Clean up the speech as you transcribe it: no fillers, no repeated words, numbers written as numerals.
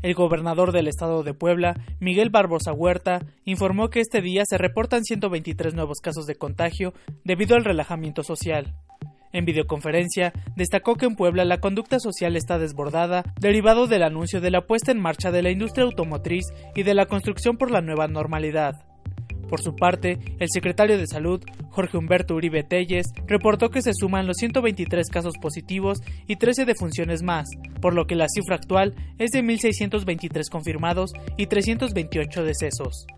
El gobernador del estado de Puebla, Miguel Barbosa Huerta, informó que este día se reportan 123 nuevos casos de contagio debido al relajamiento social. En videoconferencia, destacó que en Puebla la conducta social está desbordada, derivado del anuncio de la puesta en marcha de la industria automotriz y de la construcción por la nueva normalidad. Por su parte, el secretario de Salud, Jorge Humberto Uribe Telles, reportó que se suman los 123 casos positivos y 13 defunciones más, por lo que la cifra actual es de 1.623 confirmados y 328 decesos.